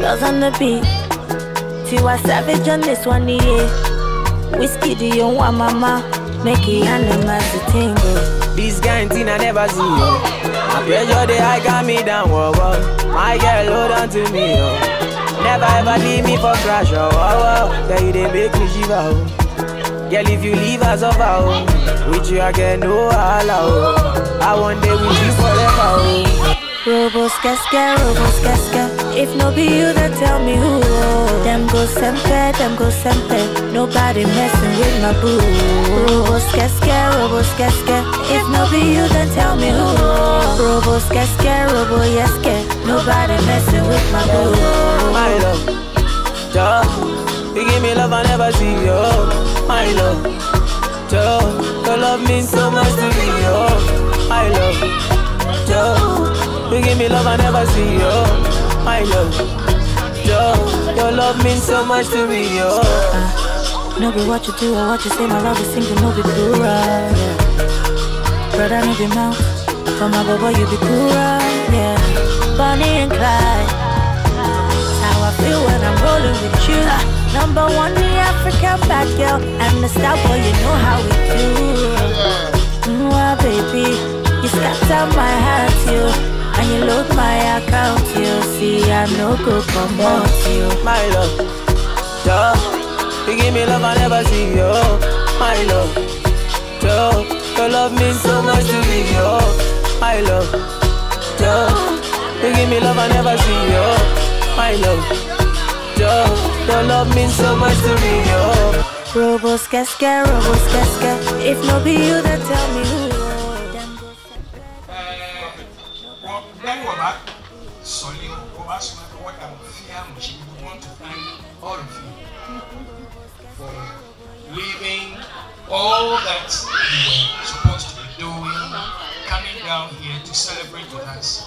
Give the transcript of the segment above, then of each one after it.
Girls on the beat. Tiwa Savage on this one, yeah. Whiskey, do you want mama? Make it animals to tingle. This kind thing I never see, yo. My pressure, they high got me down, whoa, whoa. My girl, hold on to me, yo. Never ever leave me for crash, oh, oh, oh. Yeah, you they make me shiver, oh. Girl, if you leave us over, oh. With you I get no allow, oh. I want day with you forever, oh. Robos casca. If no be you, then tell me who. Them go sempe. Nobody messing with my boo. Robos casca. If no be you, then tell me who. Robos casca. Nobody messing with my boo. My love, Joe, you give me love I never see, yo. My love, Joe, your love means so much to me, yo. My love, Joe, you give me love I never see, yo. My love, Joe, your love means so much to me, yo. No be what you do or what you say, my love is single, no be plural, yeah. Brother, no be mouth, for my bubble you be plural, yeah. Bonnie and Clyde, that's how I feel when I'm rolling with you. Number one, the African bad girl, and the star boy, you know how we do. Mwah, baby, you scatter my heart, you. And you load my account, you see I no go promote you. My love, Joe, you give me love I never see, yo. My love, Joe, your love means so much to me, yo. My love, Joe, you give me love I never see, yo. My love, Joe, your love means so much to me, yo. Robos casca. If no be you, then tell me who. We want to thank all of you for leaving all that you were supposed to be doing, coming down here to celebrate with us.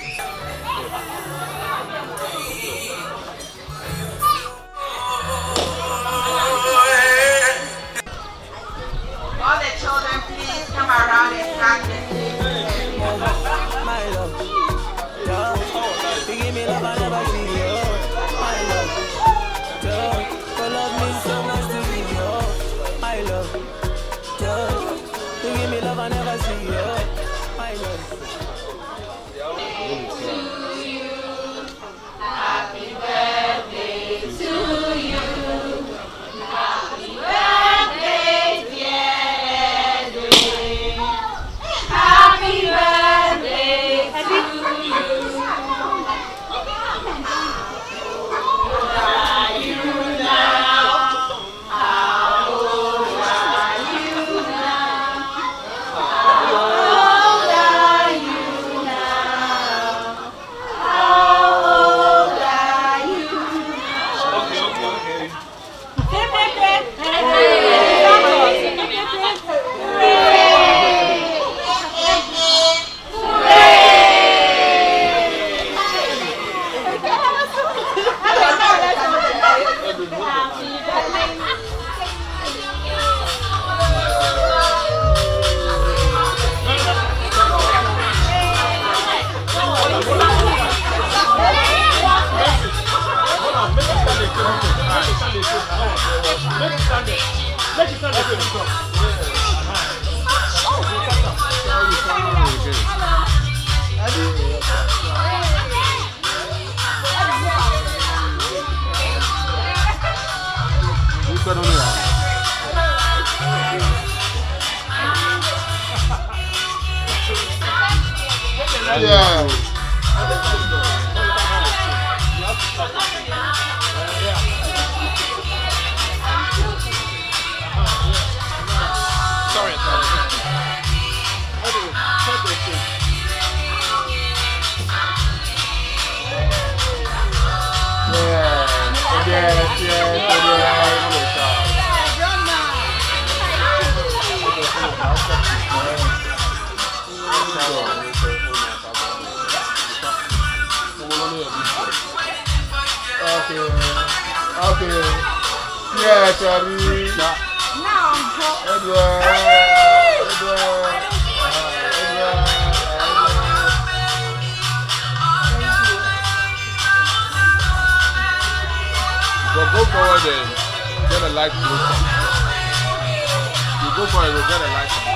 All the children, please come around and hug the My love, Joe, you give me love I never see, yo. My love, Joe, your love means so much to me, yo. My love, Joe, you give me love I never see, yo. My love. Happy birthday to you. Happy birthday, dear Edwin. Happy birthday to you. Are you now? How old are you now? How old are you now? How old are you Yeah. Okay. Yeah, sorry. get a light blue top. You go for it, you'll get a light blue.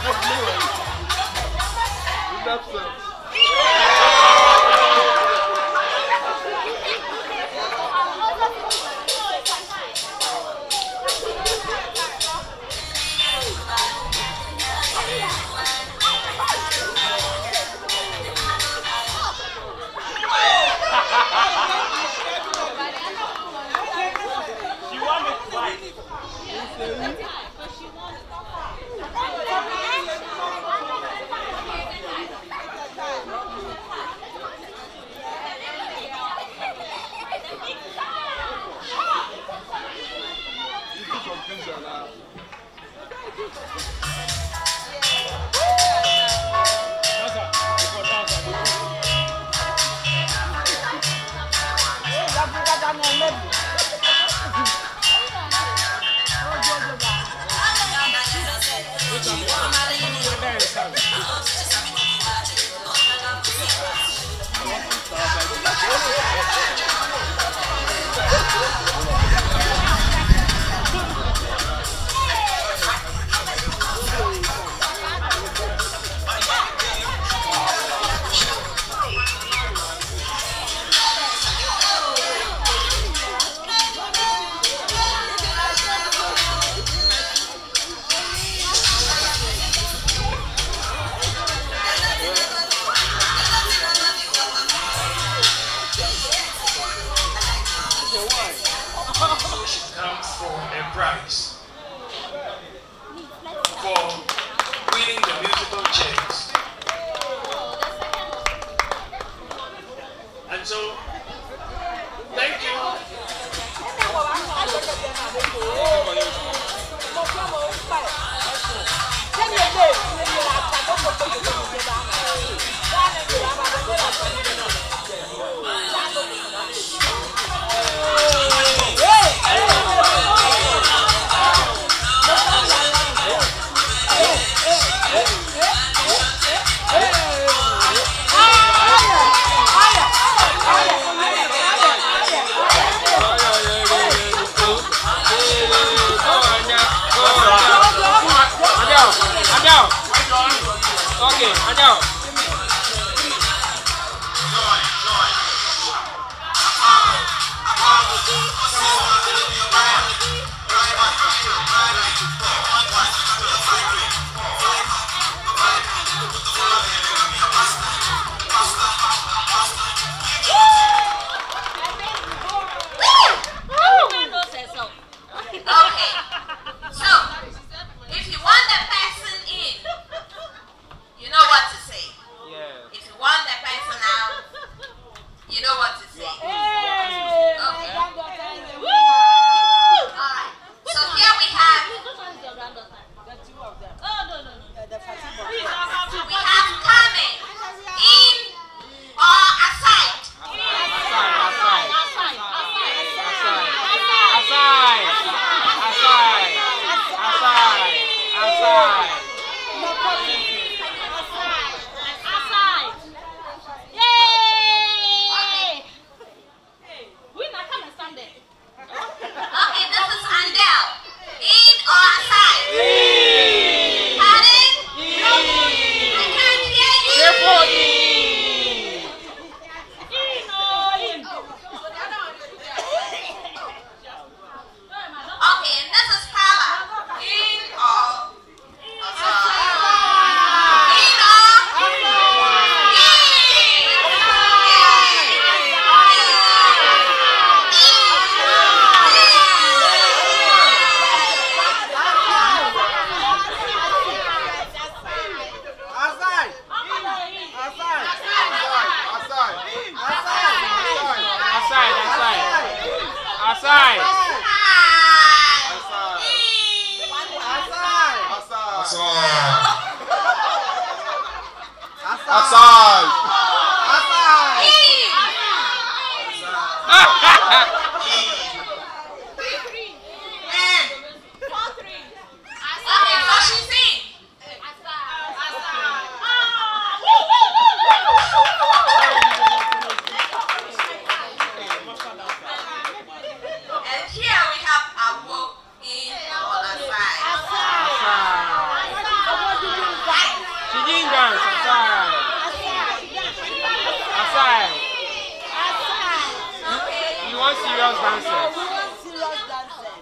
Here we have a walk in on the side. serious dancers. We want serious dancers.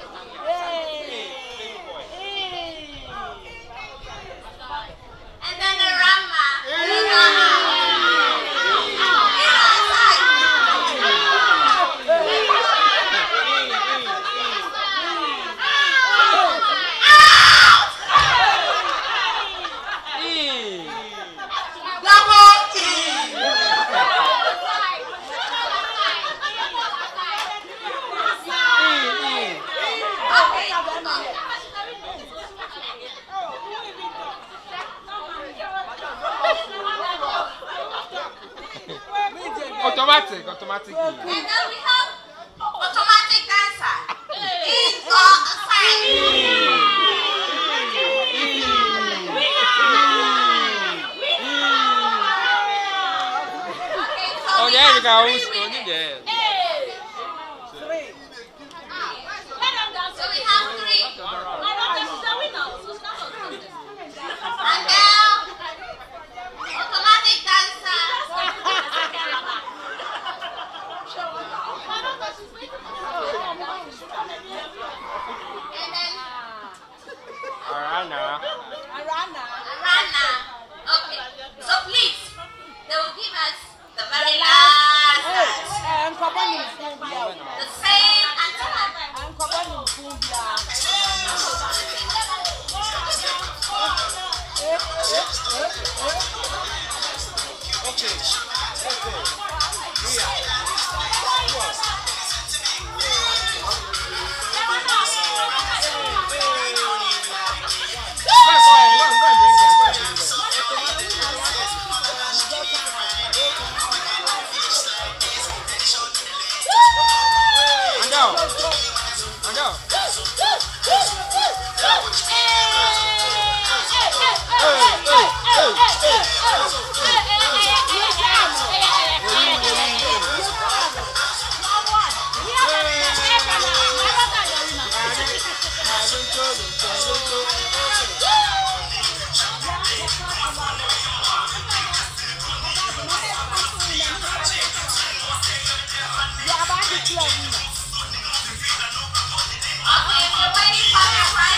And then the Rama. Automatic. And then we have automatic dancer. In or aside. Oh, yeah, you go. So we have three. And now, automatic dancer. And then Arana. okay. So please, they will give us the very last dance. The same antenna. Okay, we're waiting for the